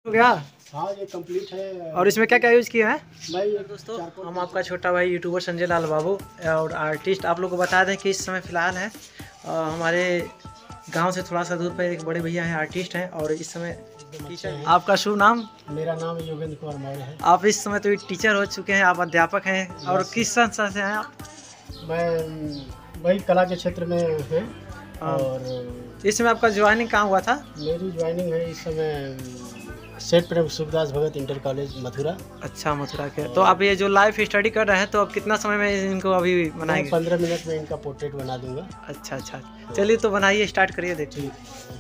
हो गया। हाँ ये कंप्लीट है। और इसमें क्या क्या यूज़ किया है भाई दोस्तों? हम आपका छोटा भाई यूट्यूबर संजय लाल बाबू और आर्टिस्ट आप लोग को बता दें कि इस समय फ़िलहाल है हमारे गांव से थोड़ा सा दूर पर एक बड़े भैया हैं, आर्टिस्ट हैं और इस समय टीचर। आपका शुभ नाम? मेरा नाम योगेंद्र कुमार मौर्य है। आप इस समय तो टीचर हो चुके हैं, आप अध्यापक हैं और किस संस्था से हैं आप? मैं वही कला के क्षेत्र में है। और इस समय आपका ज्वाइनिंग कहाँ हुआ था? मेरी ज्वाइनिंग है इस समय सेठ प्रेम सुखदास भगत इंटर कॉलेज मथुरा। अच्छा, मथुरा के। तो आप ये जो लाइव स्टडी कर रहे हैं तो अब कितना समय में इनको अभी बनाएंगे? 15 मिनट में इनका पोर्ट्रेट बना दूंगा। अच्छा अच्छा, चलिए तो बनाइए, स्टार्ट करिए, देखिए।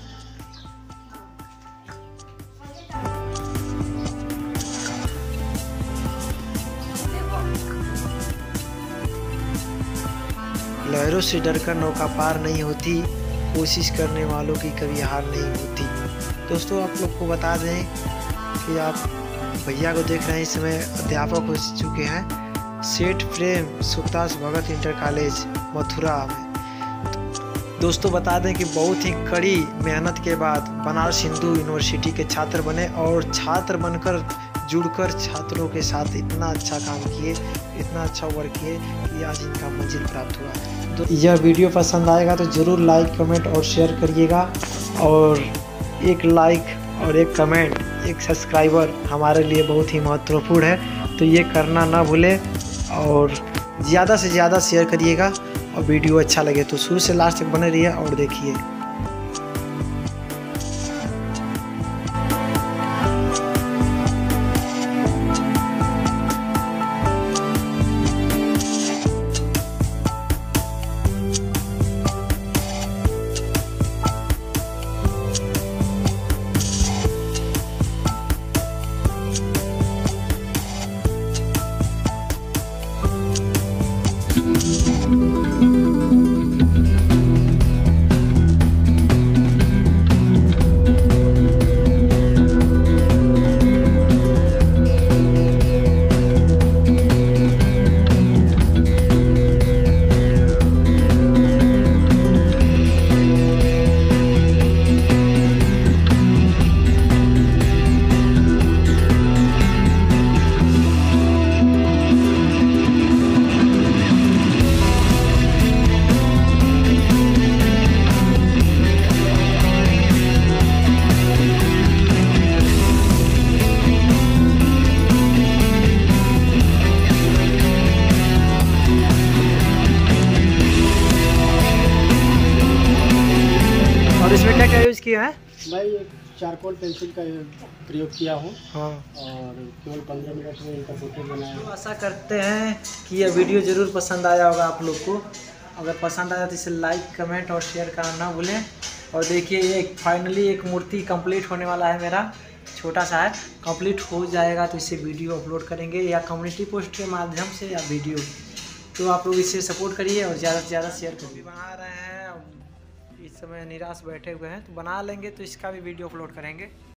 लहरों से डरकर नौका पार नहीं होती, कोशिश करने वालों की कभी हार नहीं होती। दोस्तों आप लोग को बता दें कि आप भैया को देख रहे हैं, इस समय अध्यापक हो चुके हैं सेठ प्रेम सुखदास भगत इंटर कॉलेज मथुरा में। दोस्तों बता दें कि बहुत ही कड़ी मेहनत के बाद बनारस हिंदू यूनिवर्सिटी के छात्र बने और छात्र बनकर जुड़कर छात्रों के साथ इतना अच्छा काम किए, इतना अच्छा वर्क किए कि आज इनका मंजिल प्राप्त हुआ। तो यह वीडियो पसंद आएगा तो ज़रूर लाइक कमेंट और शेयर करिएगा, और एक लाइक और एक कमेंट, एक सब्सक्राइबर हमारे लिए बहुत ही महत्वपूर्ण है, तो ये करना ना भूलें और ज़्यादा से ज़्यादा शेयर करिएगा। और वीडियो अच्छा लगे तो शुरू से लास्ट तक बने रहिए और देखिए। और इसमें क्या क्या यूज़ किया है? मैं एक चारकोल पेंसिल का प्रयोग किया हूँ। हाँ, और केवल 15 मिनट में इनका पोर्ट्रेट बनाया तो है। आशा करते हैं कि यह वीडियो ज़रूर पसंद आया होगा आप लोग को। अगर पसंद आया तो इसे लाइक कमेंट और शेयर करना ना भूलें। और देखिए एक फाइनली एक मूर्ति कंप्लीट होने वाला है, मेरा छोटा सा है, कंप्लीट हो जाएगा तो इसे वीडियो अपलोड करेंगे या कम्युनिटी पोस्ट के माध्यम से या वीडियो। तो आप लोग इसे सपोर्ट करिए और ज़्यादा से ज़्यादा शेयर करिए। बना रहे हैं, इस समय निराश बैठे हुए हैं, तो बना लेंगे तो इसका भी वीडियो अपलोड करेंगे।